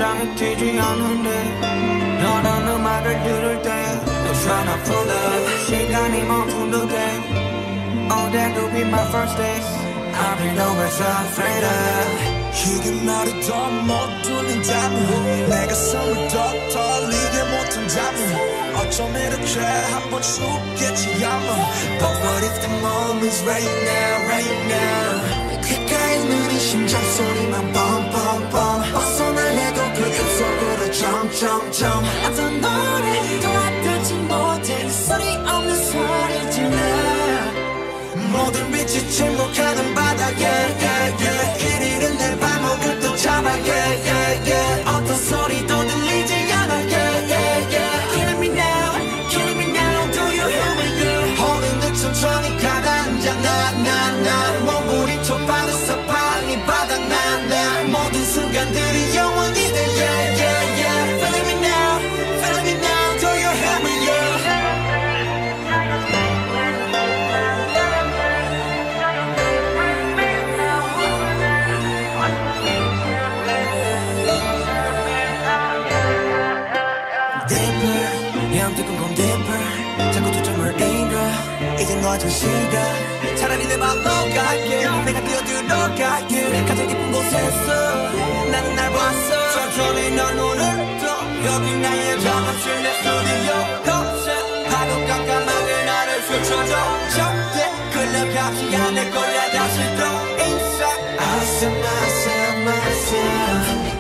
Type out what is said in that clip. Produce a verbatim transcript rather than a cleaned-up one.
심장이 뛰지 않는데 너란 음악을 들을 때 No try not to love 시간이 멈춘 듯해 Oh that could be my first day I've been always afraid of 이게 나를 더 못 뚫는다면 내 가슴을 더 떨리게 못한다면 어쩜 이렇게 한번 죽겠지 아마 But what if the moment's right now, right now 귓가에 느린 심장 소리만 뻔뻔뻔 벗어나려고 그 입속으로 점점점 어떤 노래도 알아듣지 못해 이 소리 없는 소리 질러 모든 빛이 침묵하는 바닥에 yeah, yeah. 길 잃은 내 발목을 또 잡아 yeah, yeah, yeah. 어떤 소리도 들리지 않아 yeah, yeah, yeah. Killing me now, killing me now Do you hear me girl 호른 듯 천천히 가라앉아 나나나 몸부림쳐 바다서 파랑이 바닥나나 모든 순간들이 영원히 돼 yeah, yeah, yeah. Feeling me now, feeling me now Do you hear me yeah. 자꾸 초점을 잃어 이젠 너의 시간 차라리 내 맘 녹아게 내가 뛰어들어갈게 가장 깊은 곳에서 나는 날 봤어 천천히 널 눈을 떠 여기 나의 작업실 내 스튜디오 컨셉 파도 깜깜하게 나를 스쳐줘 절대 끌려가지 않을 거야 다시 또 인사 I said myself myself